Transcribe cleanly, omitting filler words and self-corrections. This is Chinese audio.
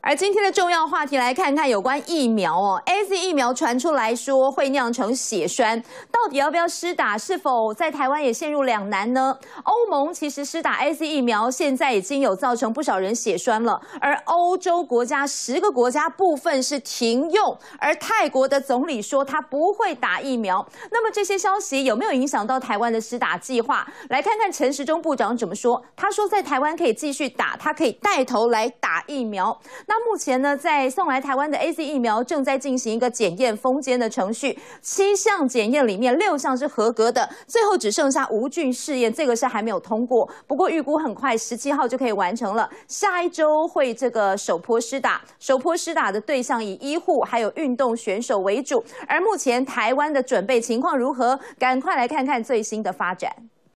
而今天的重要话题，来看看有关疫苗哦。AZ 疫苗传出来说会酿成血栓，到底要不要施打？是否在台湾也陷入两难呢？欧盟其实施打 AZ 疫苗，现在已经有造成不少人血栓了。而欧洲国家10个国家部分是停用，而泰国的总理说他不会打疫苗。那么这些消息有没有影响到台湾的施打计划？来看看陈时中部长怎么说。他说在台湾可以继续打，他可以带头来打疫苗。那目前呢，在送来台湾的 AZ 疫苗正在进行一个检验封监的程序，7项检验里面6项是合格的，最后只剩下无菌试验，这个是还没有通过。不过预估很快17号就可以完成了，下一周会这个首波施打。首波施打的对象以医护还有运动选手为主。而目前台湾的准备情况如何？赶快来看看最新的发展。